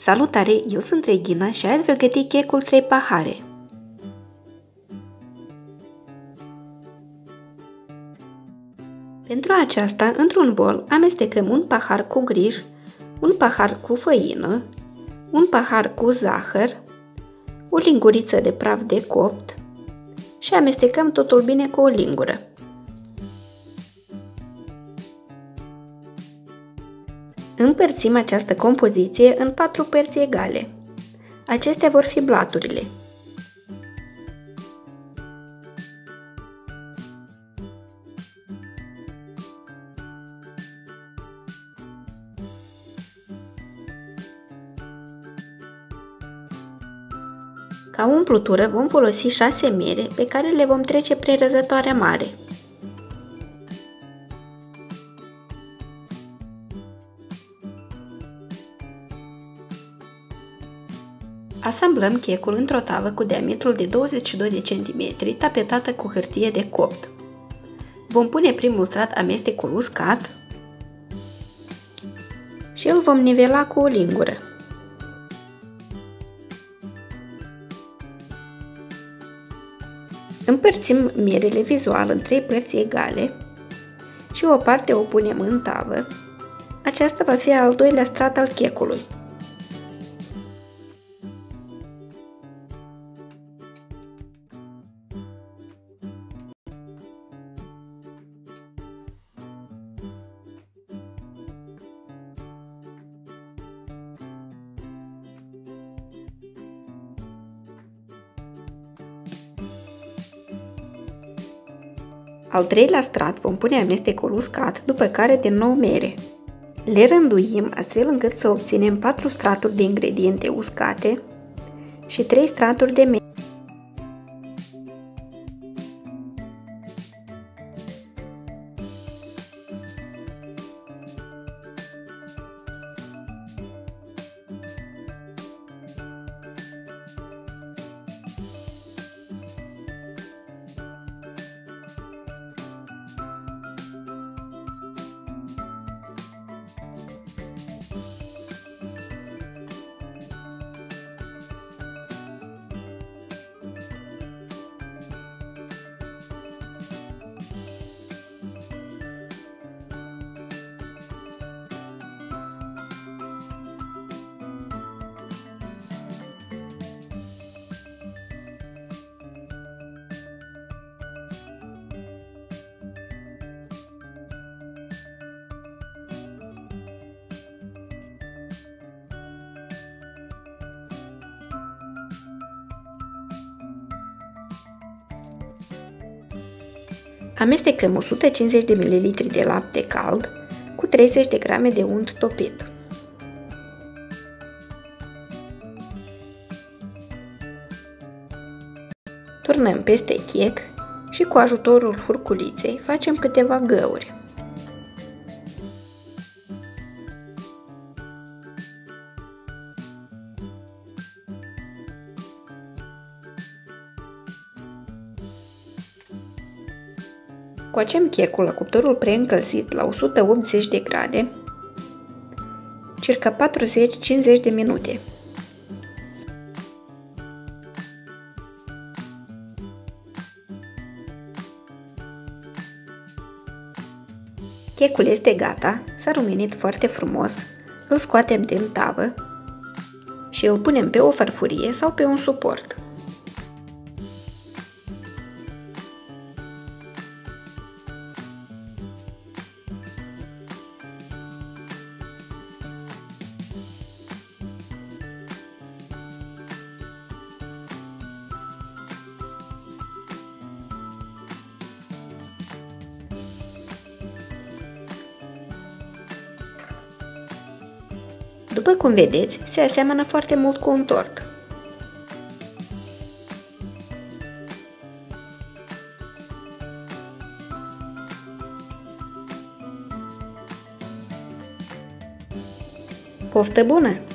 Salutare, eu sunt Regina și azi voi găti checul 3 pahare. Pentru aceasta, într-un bol, amestecăm un pahar cu grij, un pahar cu făină, un pahar cu zahăr, o linguriță de praf de copt și amestecăm totul bine cu o lingură. Împărțim această compoziție în 4 părți egale. Acestea vor fi blaturile. Ca umplutură vom folosi 6 mere pe care le vom trece prin răzătoarea mare. Asamblăm checul într-o tavă cu diametrul de 22 de cm, tapetată cu hârtie de copt. Vom pune primul strat amestecul uscat și îl vom nivela cu o lingură. Împărțim merele vizual în 3 părți egale și o parte o punem în tavă. Aceasta va fi al doilea strat al checului. Al treilea strat vom pune amestecul uscat, după care din nou mere. Le rânduim astfel încât să obținem 4 straturi de ingrediente uscate și 3 straturi de mere. Amestecăm 150 de ml de lapte cald cu 30 de grame de unt topit. Turnăm peste chec și cu ajutorul furculiței facem câteva găuri. Coacem checul la cuptorul preîncălzit la 180 de grade, circa 40-50 de minute. Checul este gata, s-a rumenit foarte frumos, îl scoatem din tavă și îl punem pe o farfurie sau pe un suport. După cum vedeți, se aseamănă foarte mult cu un tort. Poftă bună!